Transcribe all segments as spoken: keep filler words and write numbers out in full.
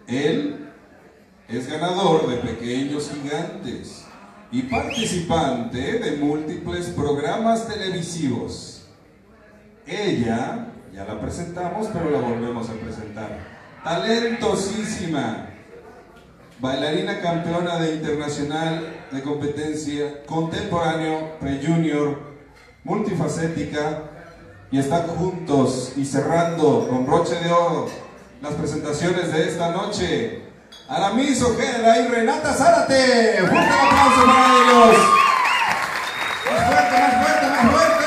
Él es ganador de Pequeños Gigantes y participante de múltiples programas televisivos. Ella, ya la presentamos, pero la volvemos a presentar. Talentosísima, bailarina campeona de internacional de competencia, contemporáneo, pre-junior, multifacética, y están juntos y cerrando con broche de oro las presentaciones de esta noche. Aramis Ojeda y Renata Zárate. ¡Fuerte el aplauso para ellos! ¡Más fuerte, más fuerte, más fuerte!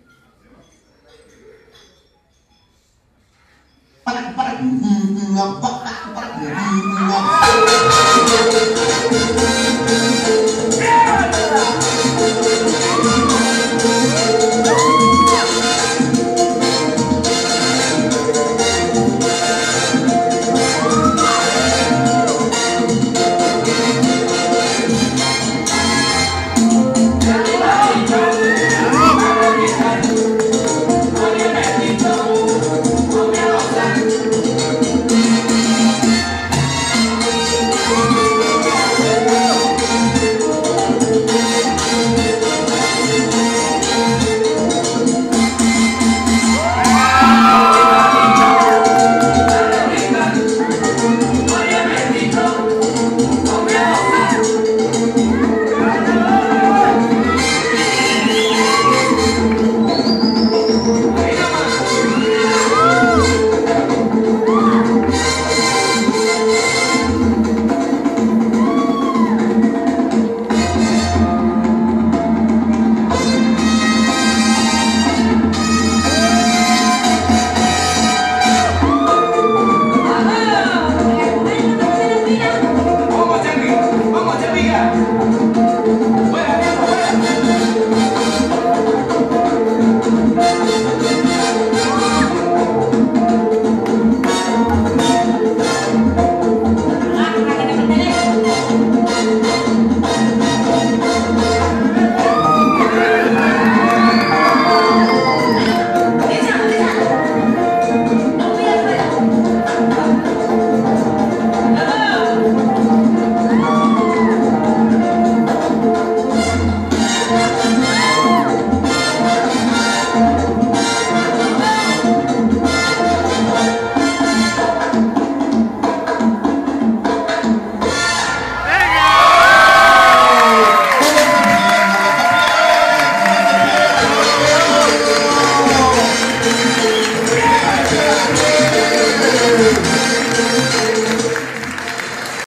Para, para,